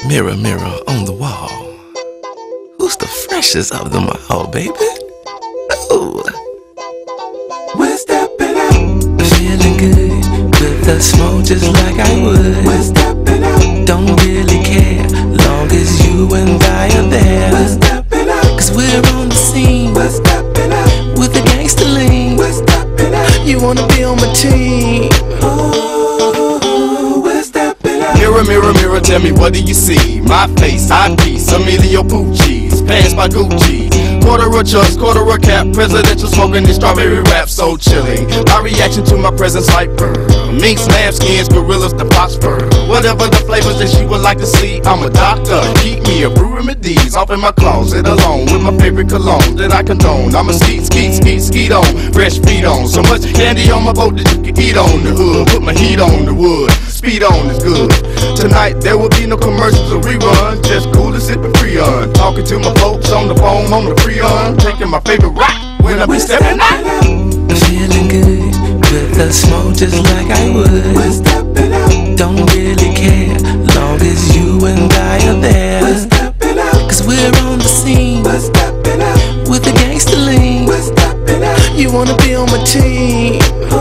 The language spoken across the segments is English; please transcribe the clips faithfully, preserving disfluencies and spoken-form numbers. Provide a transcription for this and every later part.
Mirror, mirror on the wall, who's the freshest of them all, baby? Ooh. We're stepping out, Feeling good with the smoke just like I would. we're stepping out, Don't really care, long as you and I are we're there. stepping out, Cause we're on the scene we're stepping out, with the gangster lean. we're stepping out. You wanna be on my team? Oh, we're stepping out. Mirror, mirror, mirror, tell me what do you see? My face, eyepiece, Emilio Pucci's, pants by Gucci. Quarter a chucks, quarter a cap, presidential smoking this strawberry rap so chilling. My reaction to my presence like purr. Minks, lambskins, gorillas, the pops fur. Whatever the flavors that she would like to see, I'm a doctor. Keep me a brew remedies off in my closet alone with my favorite cologne that I condone. I'm a skeet, skeet, skeet, skeet on, fresh feet on. So much candy on my boat that you can eat on the hood. Put my heat on the wood, speed on is good. Tonight there will be no commercials or rerun, just cool and sipping Freon. Talking to my folks on the phone on the Freon, drinking my favorite rock when I be stepping out. Feeling good with the smoke just like I We're would. stepping out, Don't really care, long as you and I are we're there. stepping out, Cause we're on the scene we're stepping out, with the gangster lean. we're stepping out. You wanna be on my team?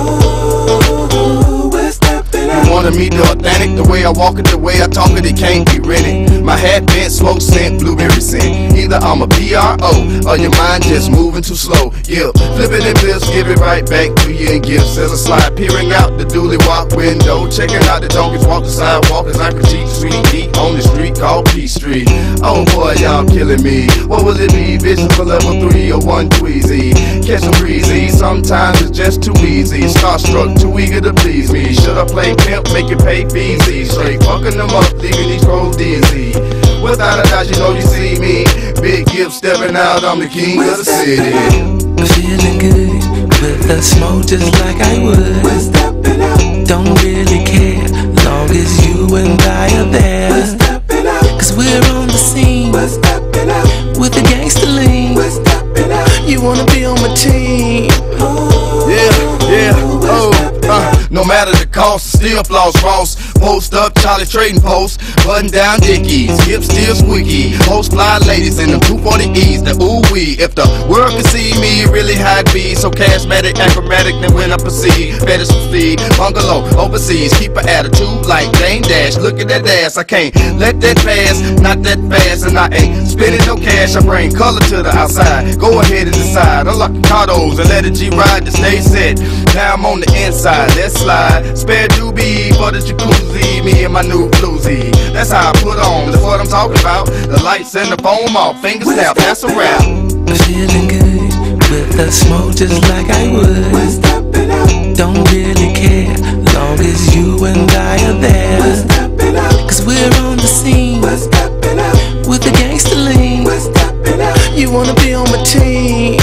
Oh, we're stepping out. You wanna meet the authentic, the way I walk it, the way I talk it, it can't be rented. My hat bent, smoke scent, blueberry scent. Either I'm a P R O or your mind just moving too slow. Yeah, flip it and bliss, give it right back to you and give. As a slide, peering out the dually walk window, checking out the donkeys walk the sidewalk as I critique the sweet heat on the street called P Street. Oh boy, y'all killing me. What will it be? Vision for level three or one Tweezy? Catch some breezy, sometimes it's just too easy. Starstruck, too eager to please me. Should I play pimp, make it pay feesy? Straight fucking them up, leaving these pros dizzy. Without a doubt, you know you see me. Big Gift stepping out, I'm the king of the city. Feeling good with the smoke just like I We're would. stepping out, Don't really care, long as you and I are we're there. stepping out, Cause we're on the scene we're stepping out, with the gangster lean. we're stepping out. You wanna be on my team? Yeah, yeah, oh, uh, no matter the cost, still floss Ross. Post up, Charlie trading post, button down Dickies, hip still squeaky. Post fly ladies in them two forty E's, the ooh wee. If the world can see me, really high be so charismatic, acrobatic, then when I proceed, fetish feed, bungalow overseas, keep an attitude like Dame Dash. Look at that ass, I can't let that pass, not that fast, and I ain't spending no cash. I bring color to the outside. Go ahead and decide, unlock the cardos and let it G ride to stay set. Now I'm on the inside, let's slide. Spare doobie for the jacuzzi, me and my new bluesy. That's how I put on, that's what I'm talking about. The lights and the foam off, fingers snap, that's a wrap. Feeling good with the smoke just like I We're would. stepping out, Don't really care, long as you and I are we're there. stepping out, Cause we're on the scene we're stepping out, with the gangster lean. we're stepping out. You wanna be on my team?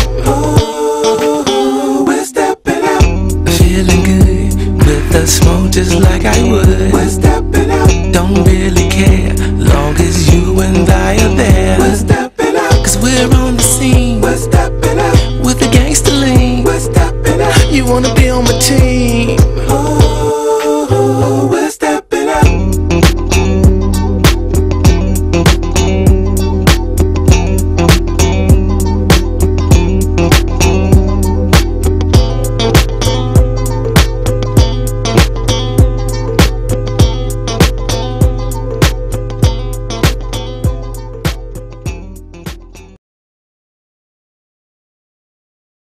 Oh, we're stepping out, Feeling good with the smoke just like I we're would. stepping out, Don't really care, long as you and I are we're there. stepping out, Cause we're on the scene we're stepping out, with the gangster lean. we're stepping out. You wanna be on my team?